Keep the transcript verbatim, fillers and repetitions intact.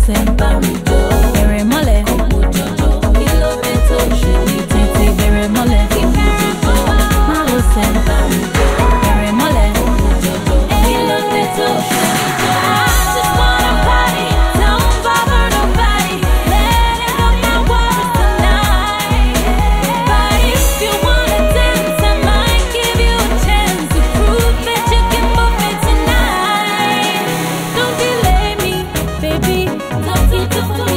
ṣe bá mi jó. Bẹ̀rẹ̀ mọ́lẹ̀, kò mú jọjọ. Kí ló dé tó ṣe ní títí? Bẹ̀rẹ̀ mọ́lẹ̀, kí mú jọjọ. Má ló ṣe bá mi jó. Bẹ̀rẹ̀ mọ́lẹ̀, kò mú jọjọ. Kí ló dé tó ṣe ní jọ? I just wanna party, don't bother nobody. Let it up my world tonight. But if you wanna dance, I might give you a chance to prove that you can move me tonight. Don't delay me, baby. Don't keep the